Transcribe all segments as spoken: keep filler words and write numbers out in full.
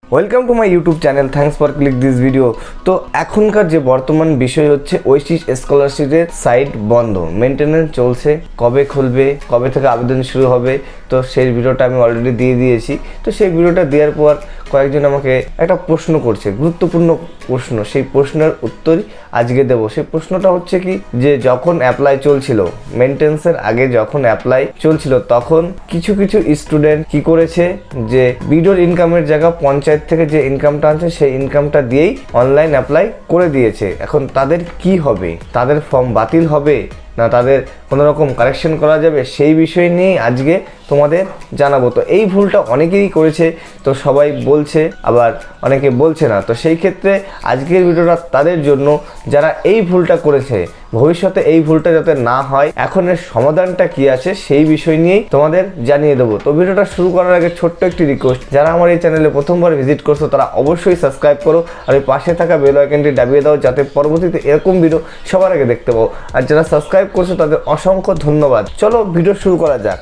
Welcome to my YouTube channel, thanks for click this video. তো এখনকার যে বর্তমান বিষয় হচ্ছে ওয়েসিস স্কলারশিপের সাইট বন্ধ, মেনটেনেন্স চলছে, কবে খুলবে, কবে থেকে আবেদন শুরু হবে, তো সেই ভিডিওটা আমি অলরেডি দিয়ে দিয়েছি। তো সেই ভিডিওটা দেওয়ার পর কয়েকজন আমাকে একটা প্রশ্ন করছে, গুরুত্বপূর্ণ প্রশ্ন, সেই প্রশ্নের উত্তরই আজকে দেবো। সেই প্রশ্নটা হচ্ছে কি, যে যখন অ্যাপ্লাই চলছিল, মেনটেন্সের আগে যখন অ্যাপ্লাই চলছিল, তখন কিছু কিছু স্টুডেন্ট কি করেছে, যে ভিডিওর ইনকামের জায়গা পঞ্চায়েত থেকে যে ইনকামটা আনছে সেই ইনকামটা দিয়েই অনলাইন অ্যাপ্লাই করে দিয়েছে। এখন তাদের কি হবে? তাদের ফর্ম বাতিল হবে না তাদের কোনো রকম কারেকশন করা যাবে, সেই বিষয় নিয়ে আজকে তোমাদের জানাবো। তো এই ভুলটা অনেকেই করেছে, তো সবাই বলছে, আবার অনেকে বলছে না। তো সেই ক্ষেত্রে আজকের ভিডিওটা তাদের জন্য যারা এই ভুলটা করেছে, ভবিষ্যতে এই ভুলটা যাতে না হয়, এখন এর সমাধানটা কি আছে সেই বিষয় নিয়েই তোমাদের জানিয়ে দেবো। তো ভিডিওটা শুরু করার আগে ছোট্ট একটি রিকোয়েস্ট, যারা আমার এই চ্যানেলে প্রথমবার ভিজিট করছো তারা অবশ্যই সাবস্ক্রাইব করো, আর ওই পাশে থাকা বেল আইকনটি দাবিয়ে দাও, যাতে পরবর্তীতে এরকম ভিডিও সবার আগে দেখতে পাও। আর যারা সাবস্ক্রাইব করছো তাদের অসংখ্য ধন্যবাদ। চলো ভিডিও শুরু করা যাক।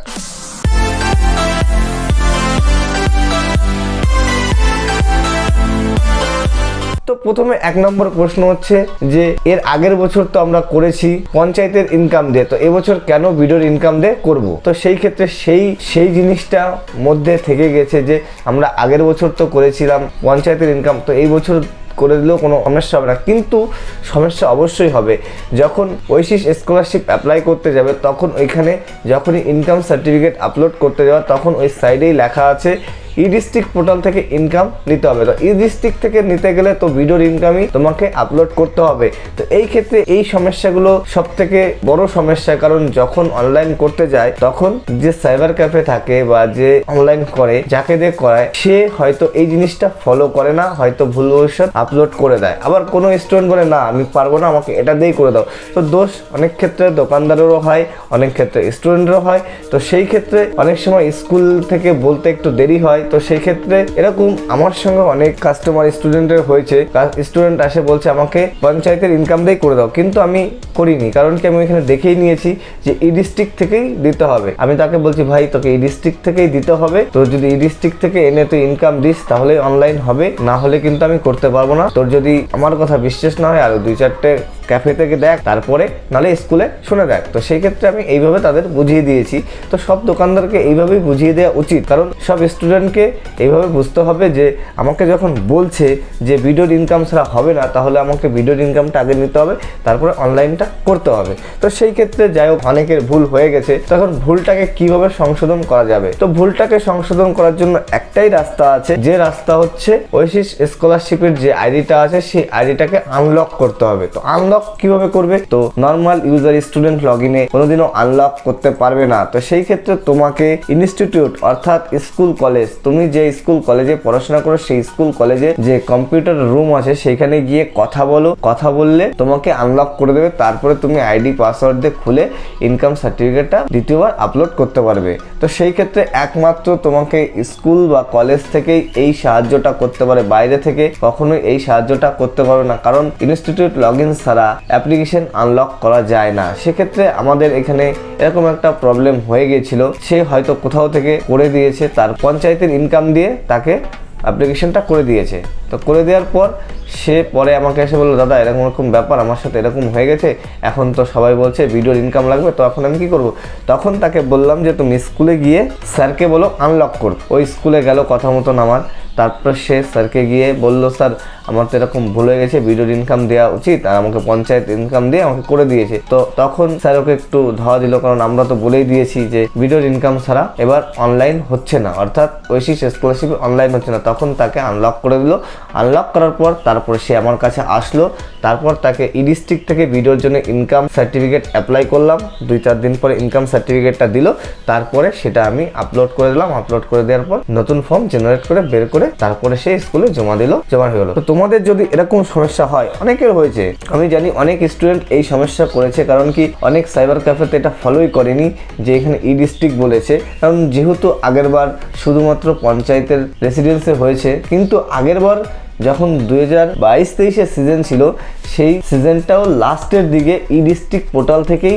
তো প্রথমে এক নম্বর প্রশ্ন হচ্ছে যে এর আগের বছর তো আমরা করেছি পঞ্চায়েতের ইনকাম দিয়ে, তো এবছর কেন ভিডিওর ইনকাম দিয়ে করব? তো সেই ক্ষেত্রে সেই সেই জিনিসটা মধ্যে থেকে গেছে যে আমরা আগের বছর তো করেছিলাম পঞ্চায়েতের ইনকাম, তো এই বছর করে দিলেও কোনো সমস্যা হবে না। কিন্তু সমস্যা অবশ্যই হবে যখন ওয়েসিস স্কলারশিপ অ্যাপ্লাই করতে যাবে, তখন ওইখানে যখনই ইনকাম সার্টিফিকেট আপলোড করতে যাবে, তখন ওই সাইডেই লেখা আছে ই ডিস্ট্রিক্ট পোর্টাল থেকে ইনকাম নিতে হবে। তো ই ডিস্ট্রিক্ট থেকে নিতে গেলে তো ভিডিওর ইনকামই তোমাকে আপলোড করতে হবে। তো এই ক্ষেত্রে এই সমস্যাগুলো সব থেকে বড় সমস্যা, কারণ যখন অনলাইন করতে যায় তখন যে সাইবার ক্যাফে থাকে বা যে অনলাইন করে, যাকে দিয়ে করায়, সে হয়তো এই জিনিসটা ফলো করে না, হয়তো ভুলবশত আপলোড করে দেয়। আবার কোনো স্টুডেন্ট বলে না আমি পারবো না, আমাকে এটা দিয়েই করে দাও। তো দোষ অনেক ক্ষেত্রে দোকানদারেরও হয়, অনেক ক্ষেত্রে স্টুডেন্টেরও হয়। তো সেই ক্ষেত্রে অনেক সময় স্কুল থেকে বলতে একটু দেরি হয়। তো সেই ক্ষেত্রে এরকম আমার সঙ্গে অনেক কাস্টমার স্টুডেন্টের হয়েছে, স্টুডেন্ট আসে বলছে আমাকে পঞ্চায়েতের ইনকাম দিয়ে করে দাও, কিন্তু আমি করিনি। কারণ কি, আমি এখানে দেখেই নিয়েছি যে ই ডিস্ট্রিক্ট থেকেই দিতে হবে। আমি তাকে বলছি ভাই তোকে ই ডিস্ট্রিক্ট থেকেই দিতে হবে, তো যদি ই ডিস্ট্রিক্ট থেকে এনে তুই ইনকাম দিস তাহলে অনলাইন হবে, না হলে কিন্তু আমি করতে পারবো না। তোর যদি আমার কথা বিশ্বাস না হয় আরো দুই চারটে ক্যাফে থেকে দেখ, তারপরে নাহলে স্কুলে শুনে দেখ। তো সেই ক্ষেত্রে আমি এইভাবে তাদের বুঝিয়ে দিয়েছি। তো সব দোকানদারকে এইভাবেই বুঝিয়ে দেওয়া উচিত, কারণ সব স্টুডেন্টকে এইভাবে বুঝতে হবে যে আমাকে যখন বলছে যে ভিডিওর ইনকাম ছাড়া হবে না, তাহলে আমাকে ভিডিওর ইনকামটা আগে নিতে হবে, তারপরে অনলাইনটা করতে হবে। তো সেই ক্ষেত্রে যাই হোক, অনেকের ভুল হয়ে গেছে। তখন ভুলটাকে কিভাবে সংশোধন করা যাবে? তো ভুলটাকে সংশোধন করার জন্য একটাই রাস্তা আছে, যে রাস্তা হচ্ছে ওয়েসিস স্কলারশিপের যে আইডিটা আছে সেই আইডিটাকে আনলক করতে হবে। তো আনলক কিভাবে করবে? তো নর্মাল ইউজার স্টুডেন্ট লগ ইনে কোনোদিনও আনলক করতে পারবে না। তো সেই ক্ষেত্রে তোমাকে ইনস্টিটিউট অর্থাৎ স্কুল কলেজ, তুমি যে স্কুল কলেজে পড়াশোনা করো সেই স্কুল কলেজে যে কম্পিউটার রুম আছে সেখানে গিয়ে কথা বলো, কথা বললে তোমাকে আনলক করে দেবে। তারপরে তুমি আইডি পাসওয়ার্ড দিয়ে খুলে ইনকাম সার্টিফিকেটটা দ্বিতীয়বার আপলোড করতে পারবে। তো সেই ক্ষেত্রে একমাত্র তোমাকে স্কুল বা কলেজ থেকেই এই সাহায্যটা করতে পারে, বাইরে থেকে কখনোই এই সাহায্যটা করতে পারবে না, কারণ ইনস্টিটিউট লগ ইন ছাড়া অ্যাপ্লিকেশন আনলক করা যায় না। সেক্ষেত্রে আমাদের এখানে এরকম একটা প্রবলেম হয়ে গিয়েছিল, সে হয়তো কোথাও থেকে করে দিয়েছে, তার পঞ্চায়েতের ইনকাম দিয়ে তাকে অ্যাপ্লিকেশনটা করে দিয়েছে। তো করে দেওয়ার পর সে পরে আমাকে এসে বললো, দাদা এরকম এরকম ব্যাপার, আমার সাথে এরকম হয়ে গেছে, এখন তো সবাই বলছে ভিডিওর ইনকাম লাগবে, তো এখন আমি কি করব? তখন তাকে বললাম যে তুমি স্কুলে গিয়ে স্যারকে বলো আনলক কর। ওই স্কুলে গেল কথা মতন আমার, তারপর সে স্যারকে গিয়ে বললো, স্যার আমার তো এরকম ভুল হয়ে গেছে, ভিডিওর ইনকাম দেওয়া উচিত, আর আমাকে পঞ্চায়েত ইনকাম দিয়ে আমাকে করে দিয়েছে। তো তখন স্যার ওকে একটু ধোয়া দিল, কারণ আমরা তো বলেই দিয়েছি যে ভিডিওর ইনকাম ছাড়া এবার অনলাইন হচ্ছে না, অর্থাৎ ওয়েসিস স্কলারশিপ অনলাইন হচ্ছে না। তখন তাকে আনলক করে দিল। আনলক করার পর তারপর সে আমার কাছে আসলো, তারপর তাকে ই ডিস্ট্রিক্ট থেকে ভিডিওর জন্য ইনকাম সার্টিফিকেট অ্যাপ্লাই করলাম। দুই চার দিন পরে ইনকাম সার্টিফিকেটটা দিল, তারপরে সেটা আমি আপলোড করে দিলাম। আপলোড করে দেওয়ার পর নতুন ফর্ম জেনারেট করে বের করে তারপরে সে স্কুলে জমা দিল, জমা হয়ে গেল। তো তোমাদের যদি এরকম সমস্যা হয়, অনেকের হয়েছে, আমি জানি অনেক স্টুডেন্ট এই সমস্যা করেছে, কারণ কি অনেক সাইবার ক্যাফেতে এটা ফলোই করেনি যে এখানে ই ডিস্ট্রিক্ট বলেছে, কারণ যেহেতু আগের বার শুধুমাত্র পঞ্চায়েতের রেসিডেন্সে হয়েছে, কিন্তু আগের বার যখন দুই হাজার বাইশ তেইশের সিজন ছিল, সেই সিজনটাও লাস্টের দিকে ই ডিস্ট্রিক্ট পোর্টাল থেকেই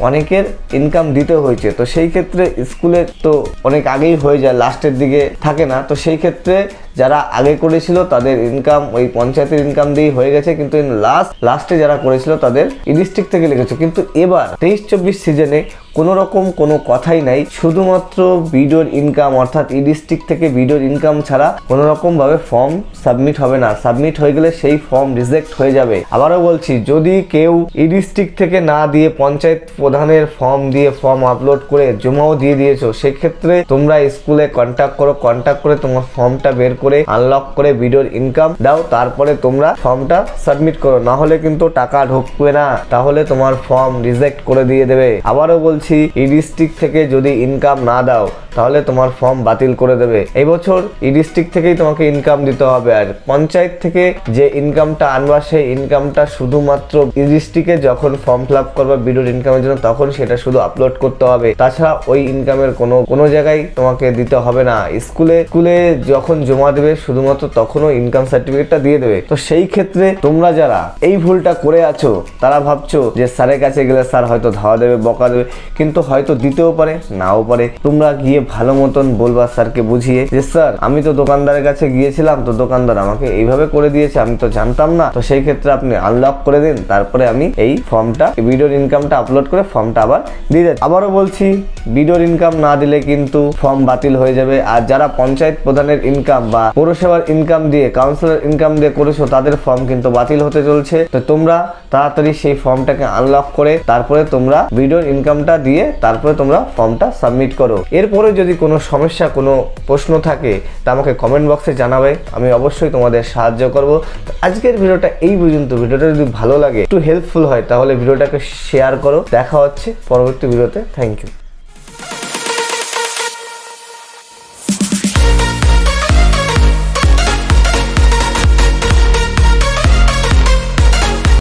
অনেকের ইনকাম দিতে হয়েছে। তো সেই ক্ষেত্রে স্কুলে তো অনেক আগেই হয়ে যায়, লাস্টের দিকে থাকে না। তো সেই ক্ষেত্রে যারা আগে করেছিল তাদের ইনকাম ওই পঞ্চায়েতের ইনকাম দিয়েই হয়ে গেছে, কিন্তু লাস্ট লাস্টে যারা করেছিল তাদের ই ডিস্ট্রিক্ট থেকে লেগেছে। কিন্তু এবার তেইশ চব্বিশ সিজনে কোনো রকম কোনো কথাই নাই, শুধুমাত্র ভিডিওর ইনকাম অর্থাৎ ই ডিস্ট্রিক্ট থেকে ভিডিওর ইনকাম ছাড়া কোনো রকম ভাবে ফর্ম সাবমিট হবে না। সাবমিট হয়ে গেলে সেই ফর্ম রিজেক্ট হয়ে যাবে। আবারও বলছি, যদি কেউ ই ডিস্ট্রিক্ট থেকে না দিয়ে পঞ্চায়েত প্রধানের ফর্ম দিয়ে ফর্ম আপলোড করে জমাও দিয়ে দিয়েছো, সেক্ষেত্রে তোমরা স্কুলে কন্ট্যাক্ট করো, কন্ট্যাক্ট করে তোমার ফর্মটা বের করে আনলক করে ভিডিওর ইনকাম দাও, তারপরে তোমরা ফর্মটা সাবমিট করো। না হলে কিন্তু টাকা ঢুকবে না, তাহলে তোমার ফর্ম রিজেক্ট করে দিয়ে দেবে। আবারও বলছি, ই ডিস্ট্রিক্ট থেকে যদি ইনকাম না দাও তাহলে তোমার ফর্ম বাতিল করে দেবে। এই বছর ই ডিস্ট্রিক্ট থেকেই তোমাকে ইনকাম দিতে হবে। আর পঞ্চায়েত থেকে যে ইনকামটা আনবা সেই ইনকামটা শুধুমাত্র ই ডিস্ট্রিক্টে যখন ফর্ম ফিল আপ করবে ভিডিওর ইনকামের জন্য তখন সেটা শুধু আপলোড করতে হবে। তাছাড়া ওই ইনকামের কোনো কোনো জায়গায় তোমাকে দিতে হবে না। স্কুলে স্কুলে যখন জমা দেবে শুধুমাত্র তখনও ইনকাম সার্টিফিকেটটা দিয়ে দেবে। তো সেই ক্ষেত্রে তোমরা যারা এই ভুলটা করে আছো তারা ভাবছো যে স্যারের কাছে গেলে স্যার হয়তো ধাওয়া দেবে, বকা দেবে, কিন্তু হয়তো দিতেও পারে নাও পারে। তোমরা গিয়ে ভালো মতন বলবা স্যারকে বুঝিয়ে যে স্যার আমি তো দোকানদারের কাছে গিয়েছিলাম, তো দোকানদার আমাকে এইভাবে করে দিয়েছে, আমি তো জানতাম না। তো সেই ক্ষেত্রে আপনি আনলক করে দিন, তারপরে আমি এই ফর্মটা ভিডিওর ইনকামটা আপলোড করে ফর্মটা আবার দিয়ে যাচ্ছি। আবারও বলছি, ভিডিওর ইনকাম না দিলে কিন্তু ফর্ম বাতিল হয়ে যাবে। আর যারা পঞ্চায়েত প্রধানের ইনকাম বা পৌরসভার ইনকাম দিয়ে কাউন্সিলর ইনকাম দিয়ে করেছো তাদের ফর্ম কিন্তু বাতিল হতে চলছে। তো তোমরা তাড়াতাড়ি সেই ফর্মটাকে আনলক করে তারপরে তোমরা ভিডিওর ইনকামটা দিয়ে তারপরে তোমরা ফর্মটা সাবমিট করো। এরপরে যদি কোনো সমস্যা কোনো প্রশ্ন থাকে তা আমাকে কমেন্ট বক্সে জানাবে, আমি অবশ্যই তোমাদের সাহায্য করব। আজকের ভিডিওটা এই পর্যন্ত। ভিডিওটা যদি ভালো লাগে, একটু হেল্পফুল হয়, তাহলে ভিডিওটাকে শেয়ার করো। দেখা হচ্ছে পরবর্তী ভিডিওতে। Thank you.